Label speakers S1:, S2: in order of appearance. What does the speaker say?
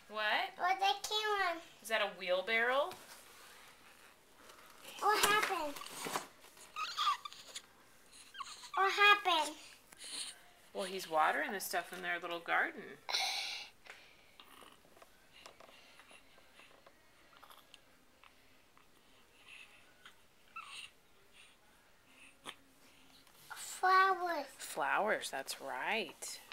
S1: What?
S2: What they came on?
S1: Is that a wheelbarrow?
S2: What happened? What happened?
S1: Well, he's watering the stuff in their little garden.
S2: Flowers.
S1: Flowers, that's right.